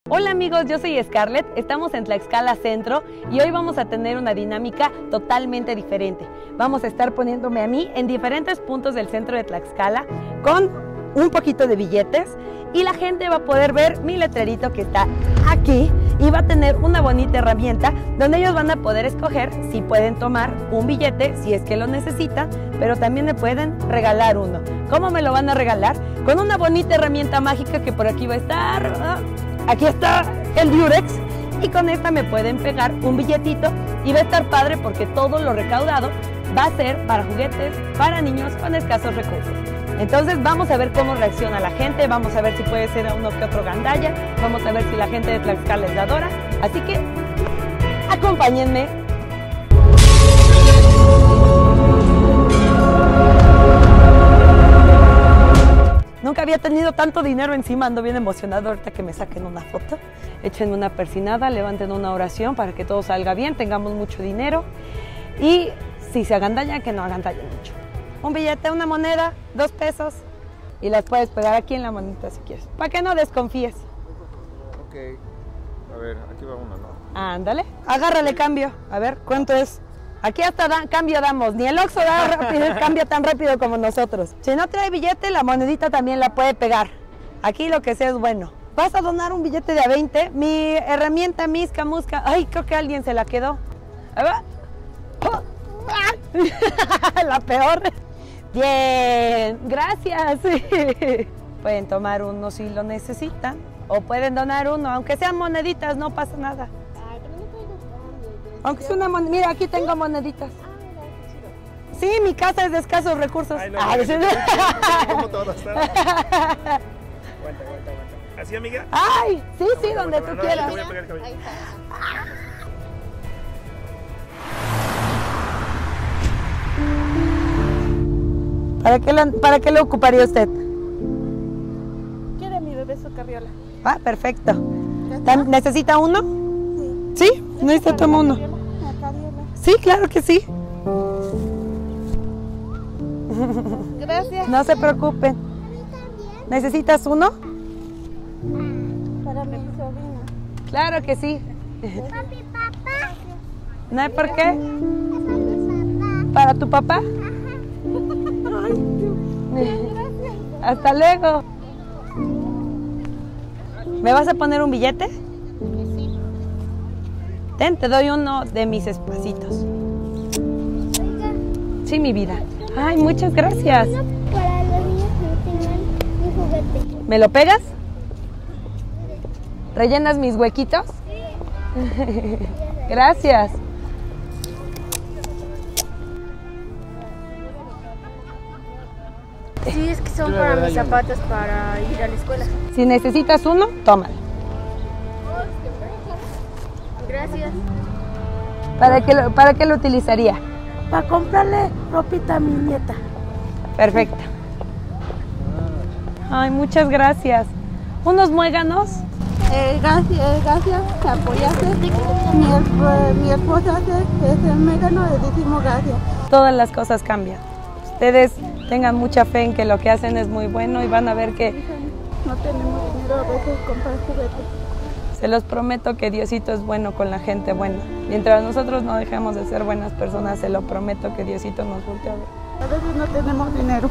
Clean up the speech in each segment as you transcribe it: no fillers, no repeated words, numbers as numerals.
Hola amigos, yo soy Scarlett, estamos en Tlaxcala Centro y hoy vamos a tener una dinámica totalmente diferente. Vamos a estar poniéndome a mí en diferentes puntos del centro de Tlaxcala con un poquito de billetes y la gente va a poder ver mi letrerito que está aquí y va a tener una bonita herramienta donde ellos van a poder escoger si pueden tomar un billete, si es que lo necesitan, pero también me pueden regalar uno. ¿Cómo me lo van a regalar? Con una bonita herramienta mágica que por aquí va a estar. Aquí está el Durex y con esta me pueden pegar un billetito y va a estar padre porque todo lo recaudado va a ser para juguetes para niños con escasos recursos. Entonces vamos a ver cómo reacciona la gente, vamos a ver si puede ser a uno que otro gandalla, vamos a ver si la gente de Tlaxcala es dadora, así que acompáñenme. Nunca había tenido tanto dinero encima, ando bien emocionado ahorita que me saquen una foto. Échenme una persinada, levanten una oración para que todo salga bien, tengamos mucho dinero. Y si se agandallan, que no agandallen mucho. Un billete, una moneda, 2 pesos. Y las puedes pegar aquí en la manita si quieres, para que no desconfíes. Ok, a ver, aquí va una, ¿no? Ándale, agárrale cambio. A ver, ¿cuánto es? Aquí hasta cambio damos, ni el Oxxo da cambia tan rápido como nosotros. Si no trae billete, la monedita también la puede pegar. Aquí lo que sea es bueno. ¿Vas a donar un billete de a 20? Mi herramienta misca, musca. Ay, creo que alguien se la quedó. La peor. Bien, gracias. Pueden tomar uno si lo necesitan. O pueden donar uno, aunque sean moneditas, no pasa nada. Aunque es una moneda, mira, aquí tengo moneditas. Sí, mi casa es de escasos recursos. Ay, no, ¿cómo te van a estar? Aguanta. ¿Así, amiga? Ay, sí, No, sí, donde tú quieras. Te voy a pegar el cabello. ¿Para qué lo ocuparía usted? Quiere mi bebé su carriola. Ah, perfecto. ¿Necesita uno? Sí. ¿Sí? Necesita uno. Sí, claro que sí. Gracias. No se preocupen. ¿Necesitas uno? Para mi sobrina. Claro que sí. Papi, papá. ¿No hay por qué? ¿Para tu papá? Hasta luego. ¿Me vas a poner un billete? Ten, te doy uno de mis espacitos. Sí, mi vida. Ay, muchas gracias. Para los niños que tengan un juguete. ¿Me lo pegas? ¿Rellenas mis huequitos? Gracias. Sí, es que son para mis zapatos para ir a la escuela. Si necesitas uno, tómalo. Gracias. ¿Para qué lo utilizaría? Para comprarle ropita a mi nieta. Perfecto. Ay, muchas gracias. ¿Unos muéganos? Gracias, te apoyaste. Mi esposa es el mégano, le decimos gracias. Todas las cosas cambian. Ustedes tengan mucha fe en que lo que hacen es muy bueno y van a ver que No tenemos dinero a veces comprar juguetes. se los prometo que Diosito es bueno con la gente buena. Mientras nosotros no dejemos de ser buenas personas, se lo prometo que Diosito nos voltea a ver. A veces no tenemos dinero.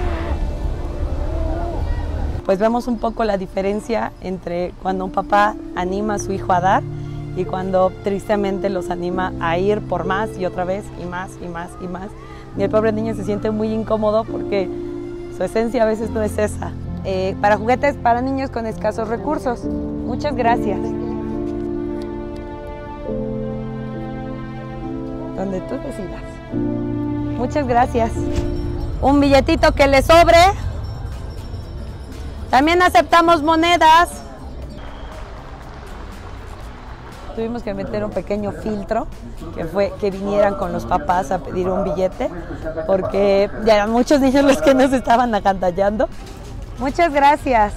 Pues vemos un poco la diferencia entre cuando un papá anima a su hijo a dar y cuando tristemente los anima a ir por más y otra vez y más y más y más. Y el pobre niño se siente muy incómodo porque su esencia a veces no es esa. Para juguetes para niños con escasos recursos. Muchas gracias. Donde tú decidas. Muchas gracias. Un billetito que le sobre. También aceptamos monedas. Tuvimos que meter un pequeño filtro, que fue que vinieran con los papás a pedir un billete, porque ya eran muchos niños los que nos estaban agandallando. Muchas gracias.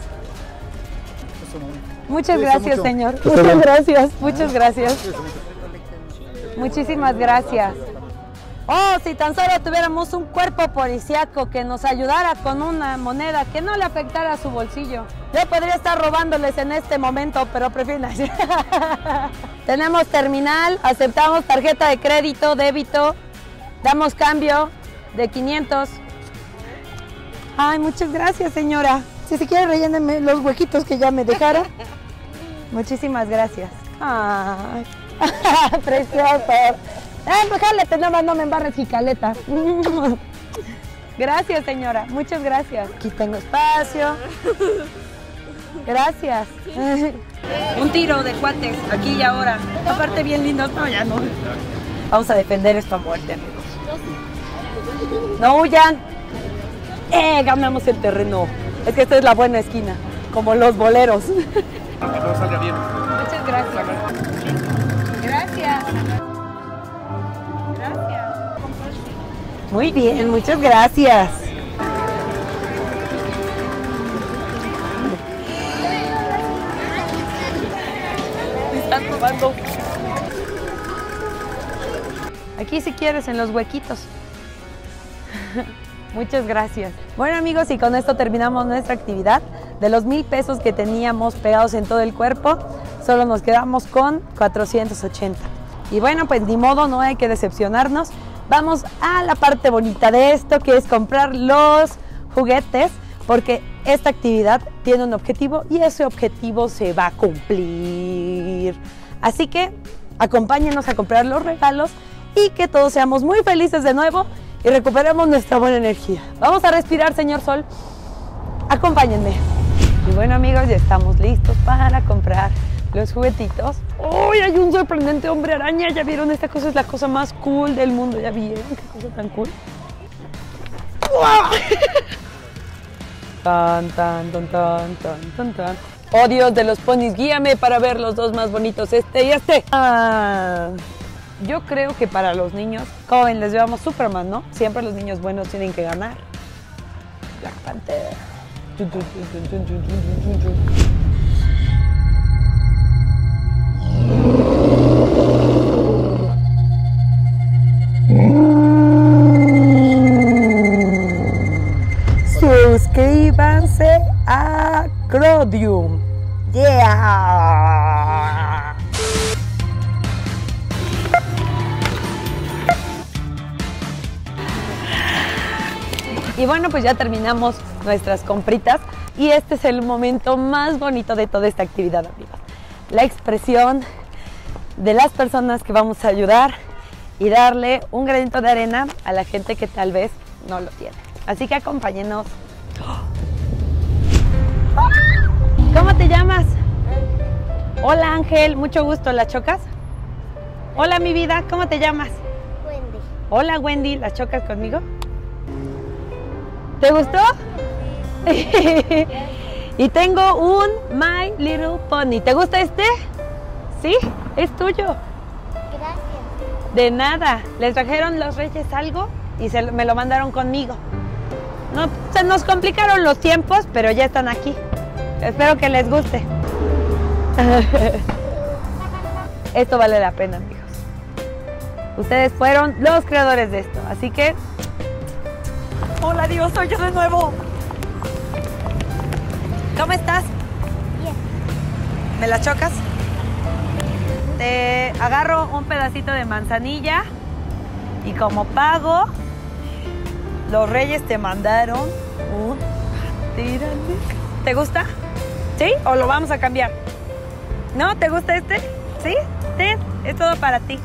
Muchas gracias, señor. Muchas gracias, muchas gracias. Muchísimas gracias. Oh, si tan solo tuviéramos un cuerpo policíaco que nos ayudara con una moneda que no le afectara a su bolsillo. Yo podría estar robándoles en este momento, pero prefiero... Tenemos terminal, aceptamos tarjeta de crédito, débito, damos cambio de 500. Ay, muchas gracias, señora. Si se quiere, relléneme los huequitos que ya me dejaron. Muchísimas gracias. Ay, precioso. Jálate, nada más no me embarres jicaleta. Gracias, señora. Muchas gracias. Aquí tengo espacio. Gracias. Un tiro de cuates, aquí y ahora. Aparte bien lindo. No, ya no. Vamos a defender esto a muerte, amigos. No huyan. Ganamos el terreno. Es que esta es la buena esquina, como los boleros. Que todo salga bien. Muchas gracias. Gracias. Muy bien, muchas gracias. Me están robando. Aquí si quieres, en los huequitos. Muchas gracias. Bueno, amigos, y con esto terminamos nuestra actividad. De los 1,000 pesos que teníamos pegados en todo el cuerpo, solo nos quedamos con 480. Y bueno, pues ni modo, no hay que decepcionarnos. Vamos a la parte bonita de esto, que es comprar los juguetes, porque esta actividad tiene un objetivo y ese objetivo se va a cumplir. Así que acompáñenos a comprar los regalos y que todos seamos muy felices de nuevo y recuperemos nuestra buena energía. Vamos a respirar, señor Sol. Acompáñenme. Y bueno, amigos, ya estamos listos para comprar los juguetitos. ¡Uy! Hay un sorprendente hombre araña. ¿Ya vieron? Esta cosa es la cosa más cool del mundo. ¿Ya vieron? Qué cosa tan cool. Tan, tan, tan, tan, tan, tan, tan. Oh, Dios de los ponis, guíame para ver los dos más bonitos, este y este. Yo creo que para los niños, como ven, les llevamos Superman, ¿no? Siempre los niños buenos tienen que ganar. Black Panther. Suscríbanse a Crodium. Yeah. Y bueno, pues ya terminamos nuestras compritas y este es el momento más bonito de toda esta actividad, amigos. La expresión de las personas que vamos a ayudar y darle un granito de arena a la gente que tal vez no lo tiene. Así que acompáñenos. ¿Cómo te llamas? Hola, Ángel, mucho gusto. ¿La chocas? Hola, mi vida, ¿cómo te llamas? Wendy. Hola, Wendy, ¿la chocas conmigo? ¿Te gustó? Y tengo un My Little Pony. ¿Te gusta este? ¿Sí? Es tuyo. Gracias. De nada. ¿Les trajeron los reyes algo? Y me lo mandaron conmigo. No, se nos complicaron los tiempos, pero ya están aquí. Espero que les guste. Esto vale la pena, amigos. Ustedes fueron los creadores de esto, así que... Hola, Dios, soy yo de nuevo. ¿Cómo estás? Bien. ¿Me la chocas? Te agarro un pedacito de manzanilla y como pago, los reyes te mandaron un tirante. ¿Te gusta? ¿Sí? ¿O lo vamos a cambiar? ¿No? ¿Te gusta este? ¿Sí? Ten, es todo para ti.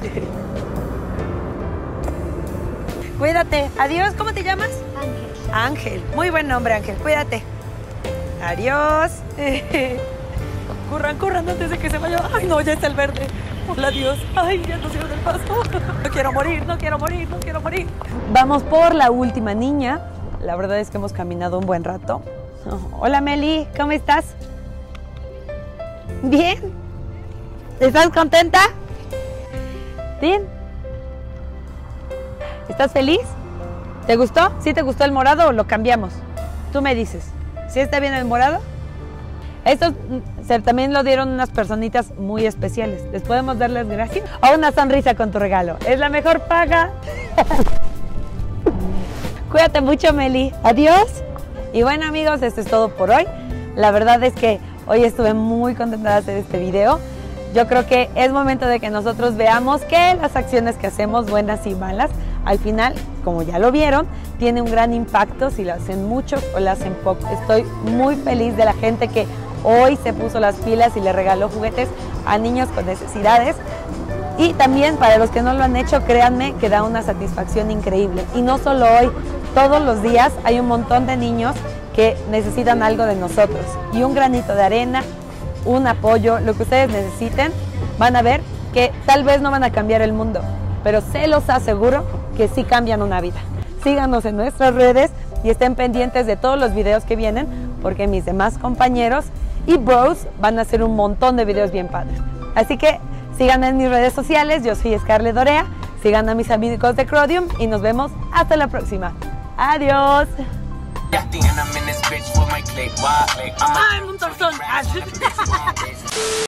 Cuídate. Adiós. ¿Cómo te llamas? Ángel. Ángel. Muy buen nombre, Ángel. Cuídate. Adiós. Corran, corran antes de que se vaya. Ay, no, ya está el verde. Hola, Dios. Ay, ya nos dieron el paso. No quiero morir, no quiero morir, no quiero morir. Vamos por la última niña. La verdad es que hemos caminado un buen rato. Hola, Meli. ¿Cómo estás? Bien. ¿Estás contenta? Bien. ¿Estás feliz? ¿Te gustó? ¿Sí te gustó el morado o lo cambiamos? Tú me dices. ¿Sí está bien el morado? Estos también lo dieron unas personitas muy especiales. ¿Les podemos dar las gracias? O una sonrisa con tu regalo. Es la mejor paga. Cuídate mucho, Meli. Adiós. Y bueno, amigos, esto es todo por hoy. La verdad es que hoy estuve muy contenta de hacer este video. Yo creo que es momento de que nosotros veamos que las acciones que hacemos, buenas y malas, al final, como ya lo vieron, tiene un gran impacto si lo hacen mucho o lo hacen poco. Estoy muy feliz de la gente que hoy se puso las pilas y le regaló juguetes a niños con necesidades. Y también para los que no lo han hecho, créanme que da una satisfacción increíble. Y no solo hoy, todos los días hay un montón de niños que necesitan algo de nosotros. Y un granito de arena, un apoyo, lo que ustedes necesiten, van a ver que tal vez no van a cambiar el mundo, pero se los aseguro que sí cambian una vida. Síganos en nuestras redes y estén pendientes de todos los videos que vienen, porque mis demás compañeros y bros van a hacer un montón de videos bien padres. Así que síganme en mis redes sociales, yo soy Scarlett Dorea, sigan a mis amigos de Crodium y nos vemos hasta la próxima. Adiós.